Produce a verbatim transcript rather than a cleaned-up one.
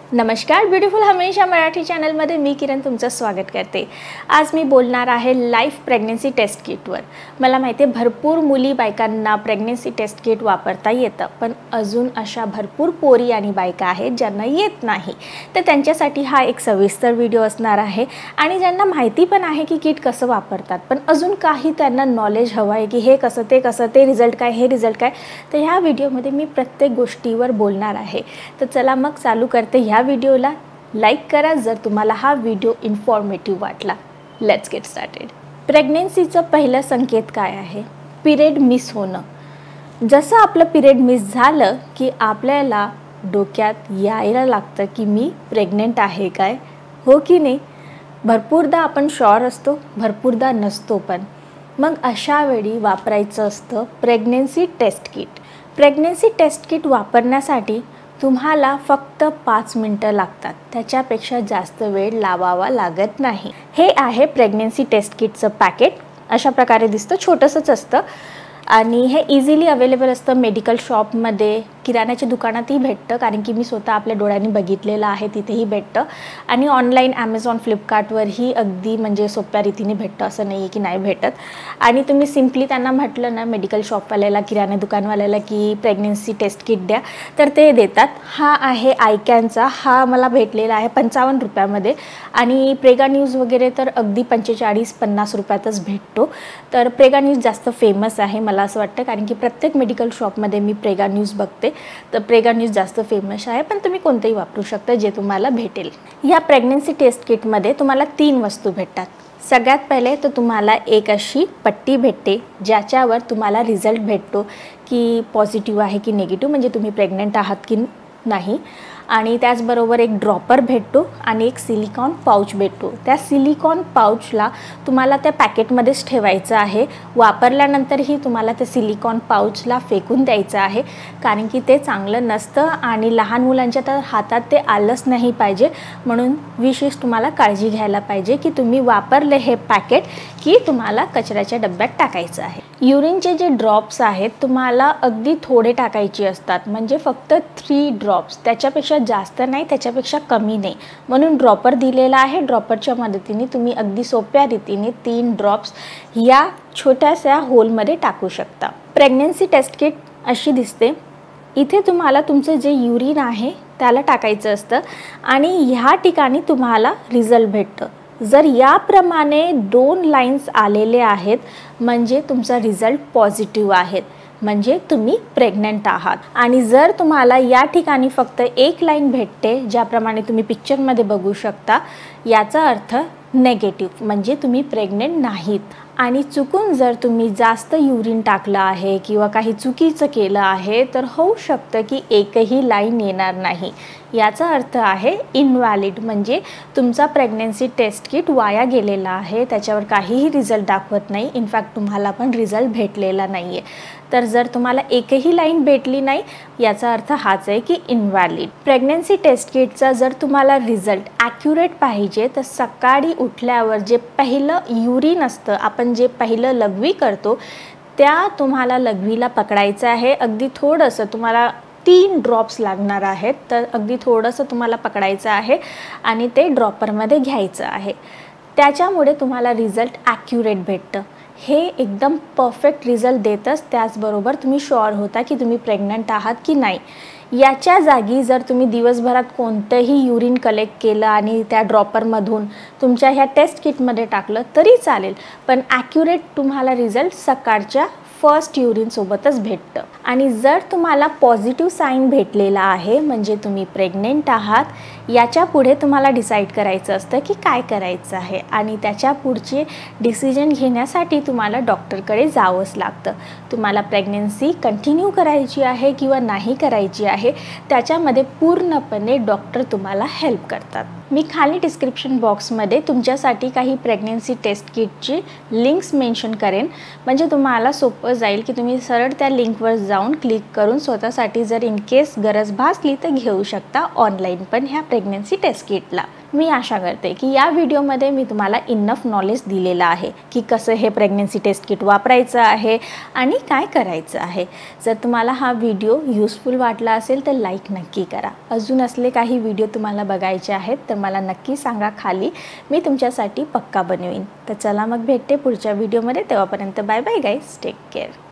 नमस्कार, ब्युटिफुल हमेशा मराठी चॅनलमध्ये मी किरण तुमचं स्वागत करते। आज मी बोलणार आहे लाईफ प्रेग्नन्सी टेस्ट किटवर। मला माहिती आहे भरपूर मुली बायकांना प्रेग्नन्सी टेस्ट किट वापरता येतं, पण अजून अशा भरपूर पोरी आणि बायका आहेत ज्यांना येत नाही। तर त्यांच्यासाठी हा एक सविस्तर व्हिडिओ असणार आहे आणि ज्यांना माहिती पण आहे की किट कसं वापरतात, पण अजून काही त्यांना नॉलेज हवं आहे की हे कसं ते कसं ते रिझल्ट काय हे रिझल्ट काय। तर ह्या व्हिडिओमध्ये मी प्रत्येक गोष्टीवर बोलणार आहे। तर चला मग चालू करते। ह्या व्हिडिओला लाईक करा जर तुम्हाला हा व्हिडिओ इन्फॉर्मेटिव्ह वाटला। Let's get started. प्रेग्नन्सीचं पहिलं संकेत काय आहे? पिरियड मिस होणं। जसं आपलं पिरियड मिस झालं की आपल्याला डोक्यात यायला लागतं की मी प्रेग्नंट आहे काय, हो की नाही? भरपूरदा आपण शुअर असतो, भरपूरदा नसतो, पण मग अशा वेळी वापरायचं असतं pregnancy test kit. Pregnancy test kit वापरण्यासाठी तुम्हाला फक्त पाच मिनिटं लागतात, त्याच्यापेक्षा जास्त वेळ लावावा लागत नाही। हे आहे प्रेग्नन्सी टेस्ट किटचं पॅकेट। अशा प्रकारे दिसतं, छोटंसंच असतं आणि हे इझिली अवेलेबल असतं मेडिकल शॉपमध्ये, किराण्याच्या दुकानातही भेटतं, कारण की मी स्वतः आपल्या डोळ्यांनी बघितलेलं आहे, तिथेही भेटतं आणि ऑनलाईन ॲमेझॉन फ्लिपकार्टवरही अगदी म्हणजे सोप्या रीतीने भेटतं, असं नाही आहे की नाही भेटत। आणि तुम्ही सिम्पली त्यांना म्हटलं ना मेडिकल शॉपवाल्याला, किराणा दुकानवाल्याला की प्रेग्नन्सी टेस्ट किट द्या, तर ते देतात। हा आहे आयकॅनचा, हा मला भेटलेला आहे पंचावन्न रुपयामध्ये आणि प्रेगा न्यूज वगैरे तर अगदी पंचेचाळीस पन्नास रुपयातच भेटतो। तर प्रेगा न्यूज जास्त फेमस आहे मला असं वाटतं, कारण की प्रत्येक मेडिकल शॉपमध्ये मी प्रेगा न्यूज बघते, तर प्रेगा न्यूज जास्त फेमस आहे, पण तुम्ही कोणतेही वापरू शकता जे तुम्हाला भेटेल। या प्रेग्नन्सी टेस्ट किटमध्ये तुम्हाला तीन वस्तू भेटतात। सगळ्यात पहिले तर तुम्हाला एक अशी पट्टी भेटते ज्याच्यावर तुम्हाला रिझल्ट भेटतो की पॉझिटिव्ह आहे की निगेटिव्ह, म्हणजे तुम्ही प्रेग्नंट आहात की नाही। आणि त्याचबरोबर एक ड्रॉपर भेटतो आणि एक सिलिकॉन पाऊच भेटतो। त्या सिलिकॉन पाऊचला तुम्हाला त्या पॅकेटमध्येच ठेवायचं आहे। वापरल्यानंतरही तुम्हाला त्या सिलिकॉन पाऊचला फेकून द्यायचं आहे, कारण की ते चांगलं नसतं आणि लहान मुलांच्या तर हातात ते आलंच नाही पाहिजे, म्हणून विशेष तुम्हाला काळजी घ्यायला पाहिजे की तुम्ही वापरले हे पॅकेट की तुम्हाला कचऱ्याच्या डब्यात टाकायचं आहे। युरिनचे जे ड्रॉप्स आहेत तुम्हाला अगदी थोडे टाकायचे असतात, म्हणजे फक्त थ्री ड्रॉप्स, त्याच्यापेक्षा जास्त नाही, त्याच्यापेक्षा कमी नाही, म्हणून ड्रॉपर दिलेला आहे। ड्रॉपरच्या मदतीने तुम्ही अगदी सोप्या रीतीने तीन ड्रॉप्स या छोट्याशा होलमध्ये टाकू शकता। प्रेग्नन्सी टेस्ट किट अशी दिसते। इथे तुम्हाला तुमचं जे युरिन आहे त्याला टाकायचं असतं आणि ह्या ठिकाणी तुम्हाला रिझल्ट भेटतं। जर याप्रमाणे दोन लाईन्स आलेले आहेत म्हणजे तुमचा रिझल्ट पॉझिटिव्ह आहे, म्हणजे तुम्ही प्रेग्नंट आहात। आणि जर तुम्हाला या ठिकाणी फक्त एक लाईन भेटते ज्याप्रमाणे तुम्ही पिक्चरमध्ये बघू शकता, याचा अर्थ नेगेटिव्ह, म्हणजे तुम्ही प्रेग्नंट नाहीत। आणि चुकून जर तुम्ही जास्त युरिन टाकलं आहे किंवा काही चुकीचं केलं आहे तर होऊ शकतं की एकही लाईन येणार नाही, याचा अर्थ आहे इनव्हॅलिड, म्हणजे तुमचा प्रेग्नन्सी टेस्ट किट वाया गेलेला आहे, त्याच्यावर काहीही रिझल्ट दाखवत नाही, इनफॅक्ट तुम्हाला पण रिझल्ट भेटलेला नाही आहे। तर जर तुम्हाला एकही लाईन भेटली नाही याचा अर्थ हाच आहे की इनव्हॅलिड। प्रेग्नन्सी टेस्ट किटचा जर तुम्हाला रिझल्ट ॲक्युरेट पाहिजे तर सकाळी उठल्यावर जे पहिलं युरिन असतं, आपण जे पहिलं लघवी करतो, त्या तुम्हाला लघवीला पकडायचं आहे। अगदी थोडंसं तुम्हाला तीन ड्रॉप्स लागणार आहेत, तर अगदी थोडंसं तुम्हाला पकडायचं आहे आणि ते ड्रॉपरमध्ये घ्यायचं आहे। त्याच्यामुळे तुम्हाला रिझल्ट ॲक्युरेट भेटतं। हे एकदम परफेक्ट रिझल्ट देतच, त्याचबरोबर तुम्ही शुअर होता की तुम्ही प्रेग्नंट आहात की नाही। याच्या जागी जर तुम्ही दिवसभरात कोणतंही युरिन कलेक्ट केलं आणि त्या ड्रॉपरमधून तुमच्या ह्या टेस्ट किटमध्ये टाकलं तरी चालेल, पण ॲक्युरेट तुम्हाला रिझल्ट सकाळच्या फर्स्ट युरिनसोबतच भेटतं। आणि जर तुम्हाला पॉझिटिव्ह साईन भेटलेला आहे म्हणजे तुम्ही प्रेग्नेंट आहात, याच्या पुढे तुम्हाला डिसाईड करायचं असतं की काय करायचं आहे आणि त्याच्या पुढचे डिसिजन घेण्यासाठी तुम्हाला डॉक्टरकडे जावंच लागतं। तुम्हाला प्रेग्नन्सी कंटिन्यू करायची आहे किंवा नाही करायची आहे, त्याच्यामध्ये पूर्णपणे डॉक्टर तुम्हाला हेल्प करतात। मी खाली डिस्क्रिप्शन बॉक्समध्ये तुमच्यासाठी काही प्रेग्नन्सी टेस्ट किटची लिंक्स मेन्शन करेन, म्हणजे तुम्हाला सोपं जाईल की तुम्ही सरळ त्या लिंकवर जाऊन क्लिक करून स्वतःसाठी जर इन केस गरज भासली तर घेऊ शकता ऑनलाईन पण ह्या प्रेग्नन्सी टेस्ट किटला। मी आशा करते की या व्हिडिओमध्ये मी तुम्हाला इनफ नॉलेज दिलेलं आहे की कसं हे प्रेग्नन्सी टेस्ट किट वापरायचं आहे आणि काय करायचं आहे। जर तुम्हाला हा व्हिडिओ यूजफुल वाटला असेल तर लाईक नक्की करा। अजून असले काही व्हिडिओ तुम्हाला बघायचे आहेत तर मला नक्की सांगा खाली, मी तुमच्यासाठी पक्का बनवीन। तर चला मग भेटते पुढच्या व्हिडिओमध्ये, तेव्हापर्यंत bye bye guys, take care.